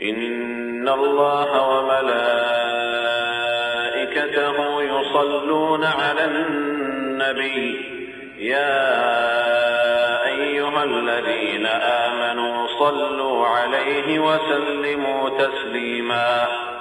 إن الله وملائكته يصلون على النبي يا أيها الذين آمنوا صلوا عليه وسلموا تسليما.